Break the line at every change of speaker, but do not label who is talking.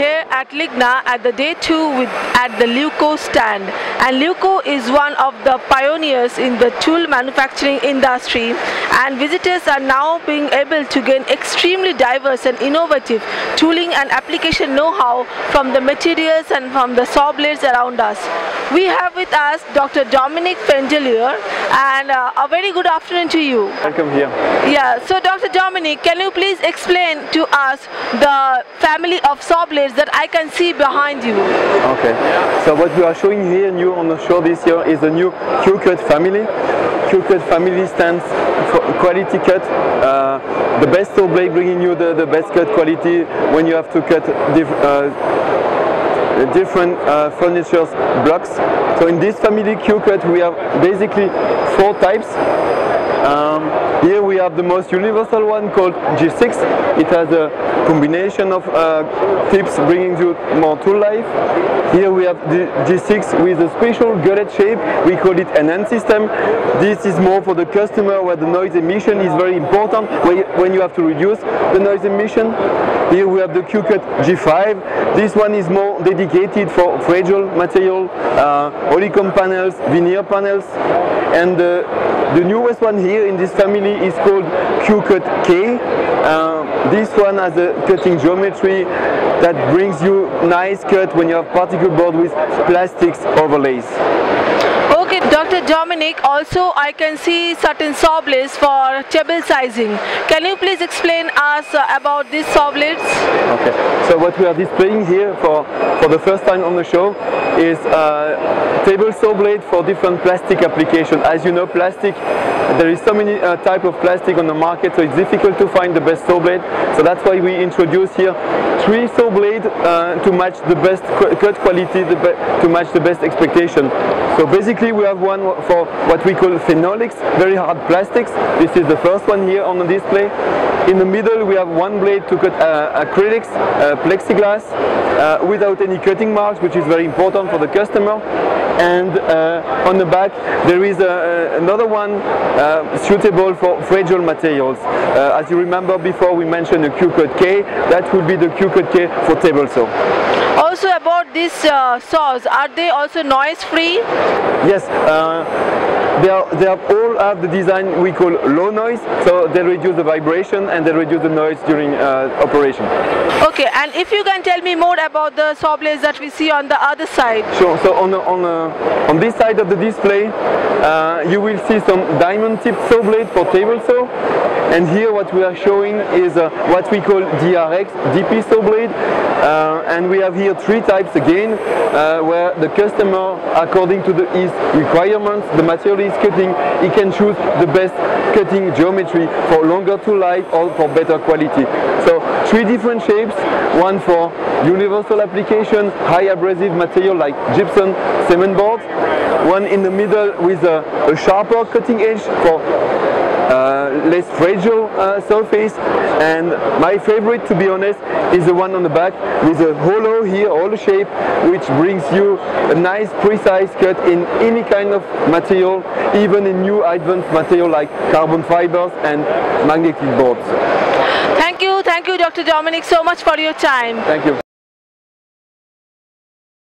here at LIGNA at the day 2 at the Leuco stand, and Leuco is one of the pioneers in the tool manufacturing industry, and visitors are now being able to gain extremely diverse and innovative tooling and application know-how from the materials and from the saw blades around us. We have with us Dr. Dominique Fendeleur, and a very good afternoon to you.
Welcome here.
Yeah, so Dr. Dominique, can you please explain to us the family of saw blades that I can see behind you?
Okay, so what we are showing here new on the show this year is the new Q-Cut family. Q-Cut family stands for quality cut, the best saw blade bringing you the best cut quality when you have to cut different furniture blocks. So in this family Q-Cut we have basically 4 types. Here we have the most universal one called G6. It has a combination of tips bringing you more tool life. Here we have the G6 with a special gutted shape. We call it an N system. This is more for the customer where the noise emission is very important when you have to reduce the noise emission. Here we have the Q-Cut G5. This one is more dedicated for fragile material, honeycomb panels, veneer panels, and the newest one here in this family is called Q-Cut K. This one has a cutting geometry that brings you nice cut when you have particle board with plastics overlays.
Okay, Dr. Dominique, also I can see certain saw blades for table sizing. Can you please explain us about these saw blades?
Okay, so what we are displaying here for the first time on the show is table saw blade for different plastic application. As you know, plastic, there is so many type of plastic on the market, so it's difficult to find the best saw blade. So that's why we introduce here 3 saw blade to match the best cut quality, to match the best expectation. So basically we have one for what we call phenolics, very hard plastics. This is the first one here on the display. In the middle we have one blade to cut acrylics, plexiglass, without any cutting marks, which is very important for the customer. And on the back there is another one suitable for fragile materials. As you remember before, we mentioned the Q-Cut K. That would be the Q-Cut K for table saw.
Also about these saws, are they also noise free?
Yes, they all have the design we call low noise, so they reduce the vibration and they reduce the noise during operation.
Okay, and if you can tell me more about the saw blades that we see on the other side.
Sure. So on this side of the display you will see some diamond tip saw blade for table saw, and here what we are showing is what we call DRX, DP saw blade, and we have here 3 types again, where the customer, according to his requirements, the material he's cutting, he can choose the best cutting geometry for longer tool life or for better quality. So 3 different shapes, one for universal application, high abrasive material like gypsum, cement boards, one in the middle with a sharper cutting edge for less fragile surface, and my favorite, to be honest, is the one on the back with a hollow here, hollow shape, which brings you a nice precise cut in any kind of material, even in new advanced material like carbon fibers and magnetic boards.
Thank you, Dr. Dominique, so much for your time.
Thank you.